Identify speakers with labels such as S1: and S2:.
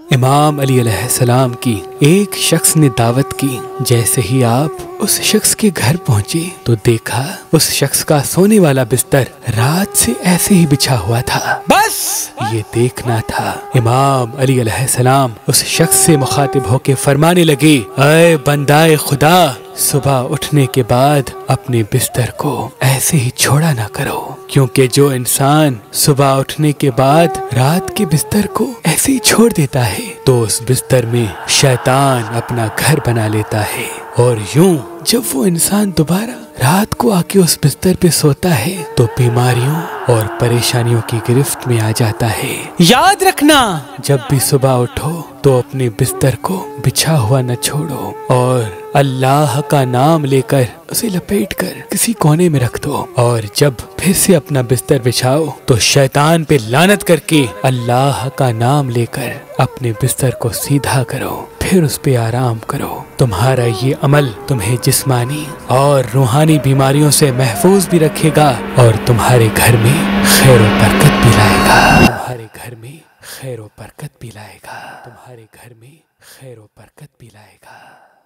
S1: इमाम अली अलैहिस्सलाम की एक शख्स ने दावत की। जैसे ही आप उस शख्स के घर पहुंचे तो देखा उस शख्स का सोने वाला बिस्तर रात से ऐसे ही बिछा हुआ था। बस ये देखना था। इमाम अली अलैहिस्सलाम उस शख्स से मुखातिब होके फरमाने लगे, ऐ बंदाए खुदा, सुबह उठने के बाद अपने बिस्तर को ऐसे ही छोड़ा ना करो, क्योंकि जो इंसान सुबह उठने के बाद रात के बिस्तर को ऐसे ही छोड़ देता है तो उस बिस्तर में शैतान अपना घर बना लेता है, और यूं जब वो इंसान दोबारा रात को आके उस बिस्तर पे सोता है तो बीमारियों और परेशानियों की गिरफ्त में आ जाता है। याद रखना, जब भी सुबह उठो तो अपने बिस्तर को बिछा हुआ न छोड़ो और अल्लाह का नाम लेकर उसे लपेट कर किसी कोने में रख दो, और जब फिर से अपना बिस्तर बिछाओ तो शैतान पे लानत करके अल्लाह का नाम लेकर अपने बिस्तर को सीधा करो, फिर उस पे आराम करो। तुम्हारा ये अमल तुम्हें जिस्मानी और रूहानी बीमारियों से महफूज भी रखेगा और तुम्हारे घर में खैर और बरकत भी लाएगा। तुम्हारे घर में खैर और बरकत भी लाएगा। तुम्हारे घर में खैर और बरकत भी लाएगा।